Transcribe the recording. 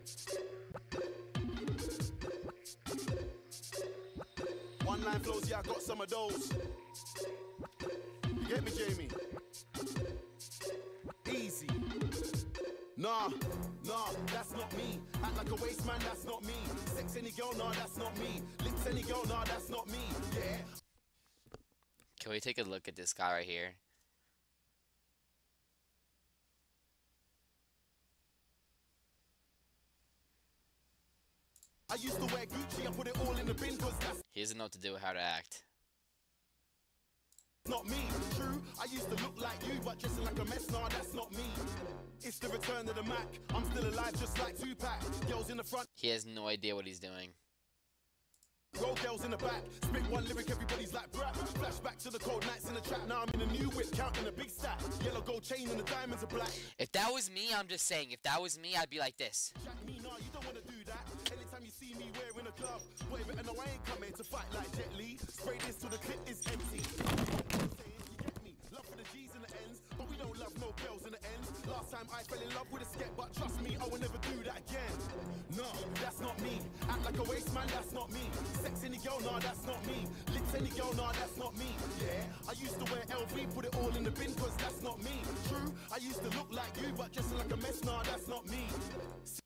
One line flows, yeah, I got some of those. You get me, Jamie? Easy. Nah, that's not me. Act like a waste man, that's not me. Sex any girl, nah, that's not me. Lips any girl, nah, that's not me. Yeah. Can we take a look at this guy right here? I used to wear Gucci, I put it all in the bin, cause that's He doesn't know what to do, how to act. not me. True, I used to look like you, but dressing like a mess, nah, that's not me. It's the return of the Mac. I'm still alive, just like Tupac. Girls in the front, He has no idea what he's doing. roll girls in the back. Spit one lyric, everybody's like brap. Flashback to the cold nights in the trap. Now I'm in a new whip, counting a big stack. Yellow gold chain and the diamonds are black. If that was me, I'm just saying, if that was me, I'd be like this. Jack me, nah, you don't wanna do that. Anytime you see me wearing a glove, boy, better know I ain't coming to fight like Jet Li. Spray this till the clip is empty. You get me? Love for the G's and the N's, but we don't love no girls in the ends. Last time I fell in love with a sket, but trust me, I will never do that again. No, that's not me. Act like a waste man, that's not me. Sex any girl, nah, that's not me. Lips any girl, nah, that's not me. Yeah, I used to wear LV, put it all in the bin, cause that's not me. True, I used to look like you, but dressing like a mess, nah, that's not me.